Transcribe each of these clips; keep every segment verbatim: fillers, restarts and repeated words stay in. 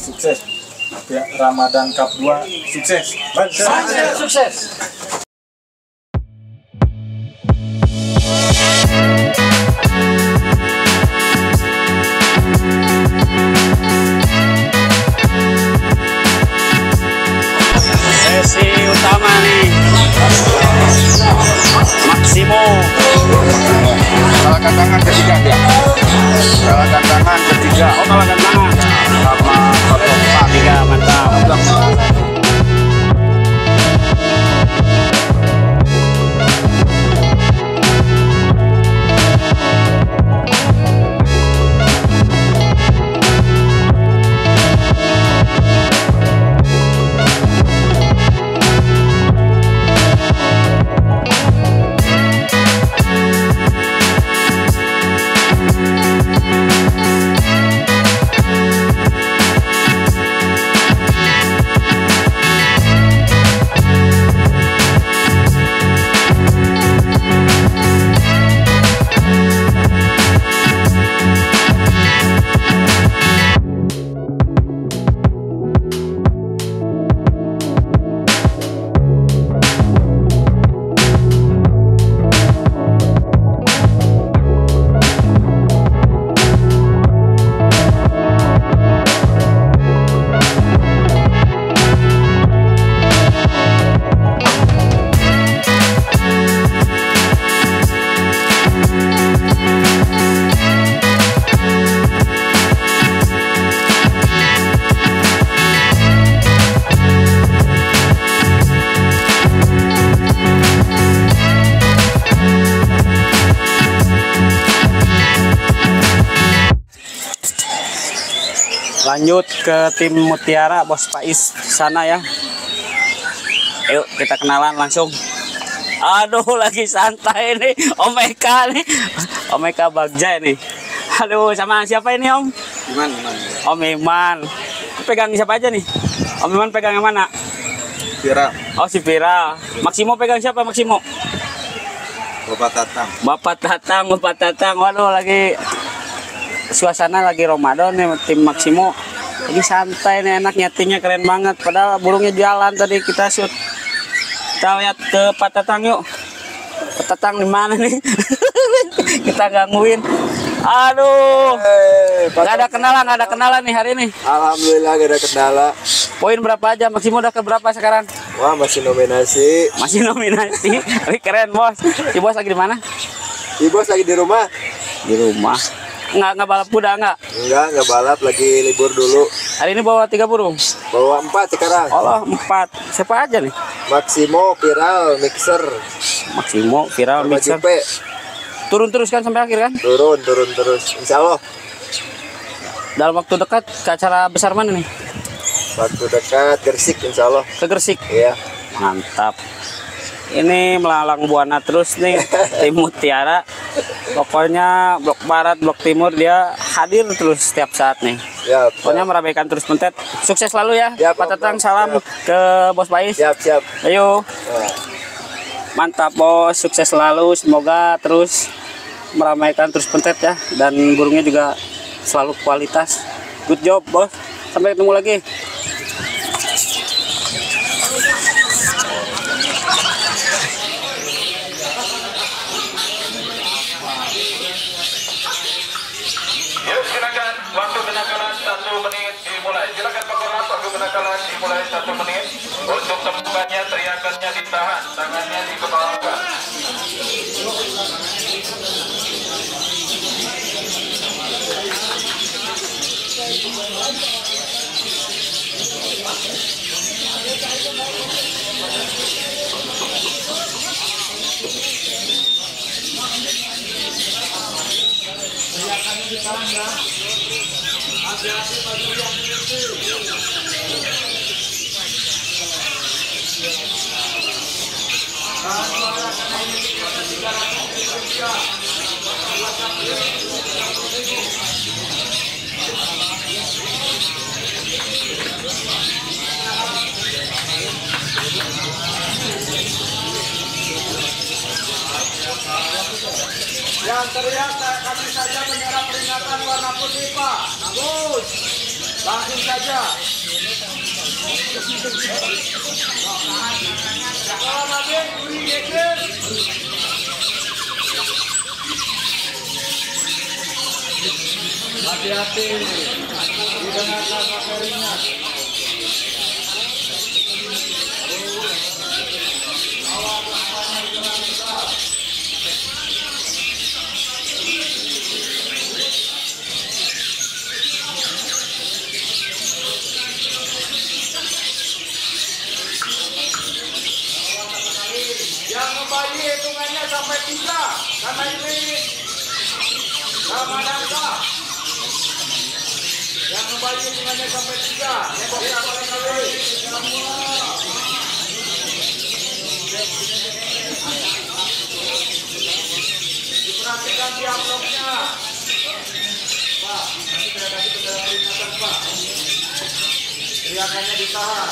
sukses. Ramadan Cup dua sukses. Banser sukses. Sesi utama nih, Maksimo. Kalahkan tangan ketiga ya. Kalahkan tangan ketiga. Oh, kalahkan tangan Sama satu empat. tiga, mantap. Lanjut ke tim Mutiara, Bos Pais sana ya. Yuk kita kenalan langsung. Aduh lagi santai nih Om Eka nih, Om Eka Bagja nih. Aduh sama siapa ini Om? Iman, Iman. Om Iman. Pegang siapa aja nih? Om Iman pegang yang mana? Vira. Oh si Vira. Maksimo pegang siapa Maksimo? Bapak Tatang. Bapak Tatang, Bapak Tatang. Waduh lagi suasana lagi Ramadan nih, tim Maksimo lagi santai nih, enak nyetingnya keren banget. Padahal burungnya jalan tadi kita shoot. Kita lihat ke Pak Tatang yuk. Pak Tatang di mana nih? Kita gangguin. Aduh, Hey, nggak ada kenalan, nggak ada kenalan nih hari ini. Alhamdulillah gak ada kendala. Poin berapa aja? Maksimo udah ke berapa sekarang? Wah masih nominasi. Masih nominasi. Tapi keren bos. Si bos lagi di mana? Si bos lagi di rumah. Di rumah. Nggak nggak balap kuda nggak? Enggak, enggak balap, lagi libur dulu. Hari ini bawa tiga burung. Bawa empat sekarang. Allah empat. Siapa aja nih? Maksimo, Viral, Mixer, Maksimo, Viral, sama Mixer. Jupe. Turun terus kan sampai akhir kan? Turun, turun terus. Insya Allah. Dalam waktu dekat ke acara besar mana nih? Waktu dekat Gersik, insya Allah. Ke Gresik. Iya. Mantap. Ini melalang buana terus nih tim Mutiara. Pokoknya blok barat, blok timur dia hadir terus setiap saat nih. Ya. Pokoknya meramaikan terus pentet. Sukses selalu ya. Ya, Pak Tatang, Bang. salam Siap. ke Bos Pais. Siap, siap. Ayo. Nah. Mantap bos, sukses selalu. Semoga terus meramaikan terus pentet ya. Dan burungnya juga selalu kualitas. Good job bos. Sampai ketemu lagi. Yuk silakan, waktu kenakalan satu menit dimulai. Silakan Pak Korlantas, waktu kenakalan dimulai satu menit. Untuk temukannya, teriakannya ditahan, tangannya dikepalkan. Yang teriak kasih saja bendera peringatan warna putih Pak. Bagus. Langsung saja. Kalau lagi beri geser. Hati-hati, didengarkan materinya. Yang kembali hitungannya sampai tiga, karena ini Ramadan kah? Yang kembali hitungannya sampai tiga, yang paling kali. Diperhatikan di amplopnya, Pak. Nanti saya kasih kendala peringatan, Pak. Teriakannya ditahan.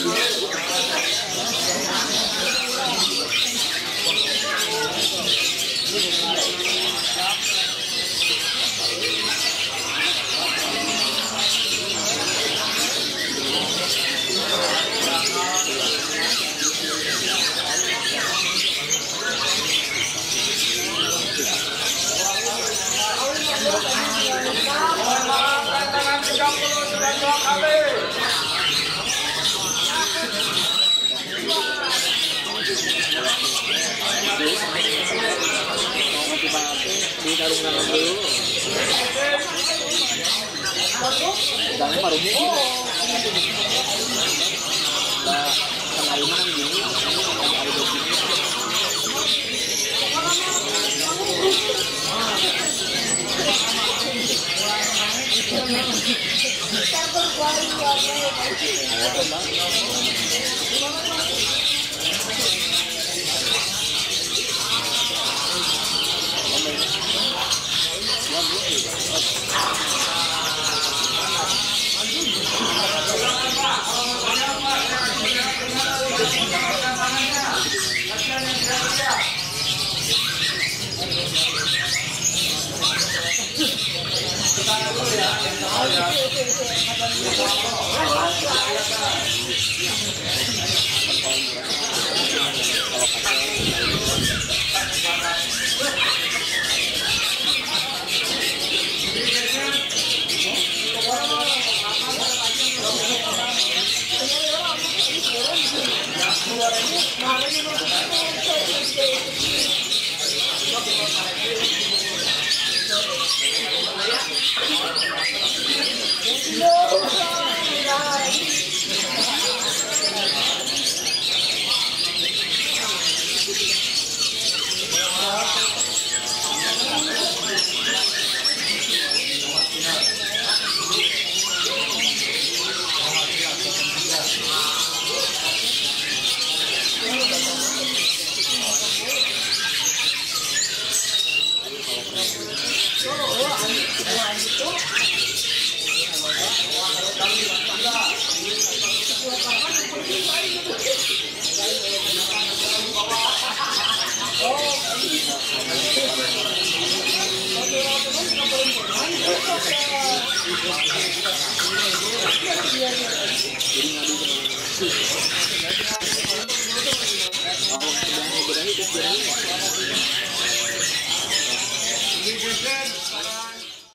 Tangan tiga puluh sudah dua kali. Jadi ngadu